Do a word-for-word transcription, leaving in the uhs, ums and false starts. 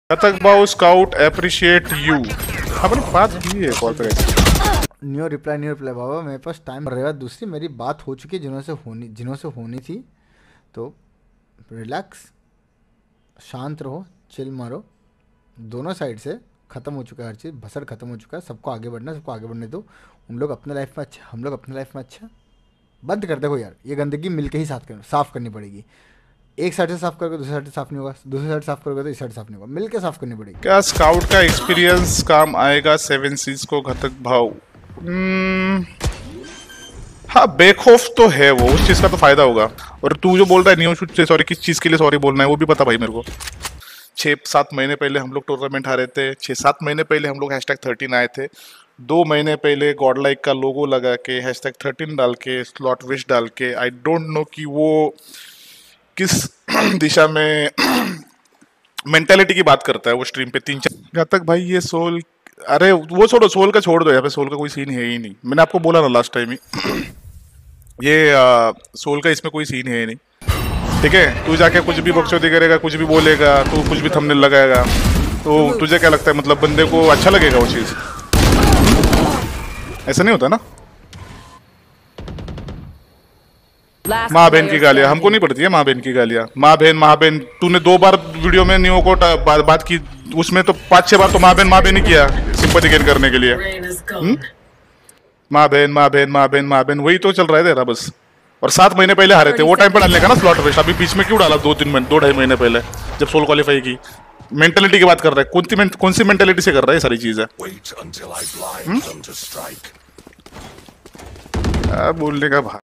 कतक बाउ scout appreciate you. अपनी बात की है कॉल पे। न्यू रिप्लाई न्यू रिप्लाई बाबा मेरे पास टाइम रहेगा। दूसरी मेरी बात हो चुकी है जिन्हों से होनी जिन्हों से होनी थी, तो रिलैक्स, शांत रहो, चिल मारो। दोनों साइड से ख़त्म हो चुका है हर चीज़, भसड़ ख़त्म हो चुका है। सबको आगे बढ़ना, सबको आगे बढ़ने दो। उन लोग अपने लाइफ में अच्छा, हम लोग अपने लाइफ में अच्छा। बंद कर देखो यार, ये गंदगी मिलके ही साफ कर साफ़ करनी पड़ेगी। एक साइड से साफ करोगे दूसरी साइड से साफ नहीं होगा, दूसरी साइड साफ करोगे तो इस साइड साफ नहीं होगा, मिलके साफ करनी पड़ेगी। क्या स्काउट का एक्सपीरियंस काम आएगा सेवन सीज को घातक भाव? हाँ, बेखौफ तो है वो, उस चीज का तो फायदा होगा। और तू जो बोल रहा है न्यू शूट से सॉरी, किस चीज के लिए सॉरी बोलना है वो भी पता भाई मेरे को। छः सात महीने पहले हम लोग टूर्नामेंट हारे थे, छः सात महीने पहले हम लोग हैश टैग थर्टीन आए थे, दो महीने पहले गॉड लाइक का लोगो लगा के हैश टैग थर्टीन डाल के स्लॉट विश डाल के, आई डोंट नो कि वो किस दिशा में मेंटालिटी की बात करता है वो स्ट्रीम पे तीन चार। जब तक भाई ये सोल, अरे वो छोड़ो, सोल का छोड़ दो, यहाँ पे सोल का कोई सीन है ही नहीं। मैंने आपको बोला ना लास्ट टाइम ही ये आ, सोल का इसमें कोई सीन है ही नहीं। ठीक है, तू जाके कुछ भी बकचोदी करेगा, कुछ भी बोलेगा, तू कुछ भी थंबनेल लगाएगा, तो तुझे क्या लगता है मतलब बंदे को अच्छा लगेगा वो चीज़? ऐसा नहीं होता ना। माँ बहन की गालियाँ हमको नहीं पड़ती है, माँ बहन की गालियाँ। माँ बहन माँ बहन, तूने दो बार वीडियो में न्यू को बात, बात की, उसमें तो पाँच छह बार तो माँ बहन माँ बहन ही किया सिंपैथी गेन करने के लिए। माँ बहन माँ बहन माँ बहन माँ बहन वही तो चल रहा है तेरा बस। और सात महीने पहले हारे थे, वो टाइम पे डालने का ना स्लॉट वेस्ट। अभी बीच में क्यों डाला? दो तीन महीने दो ढाई महीने पहले जब सोल क्वालिफाई की। मेंटेलिटी की बात कर रहा है, कौन सी कौन सी मेंटेलिटी से कर रहा है ये सारी चीजें? बोलने का भाई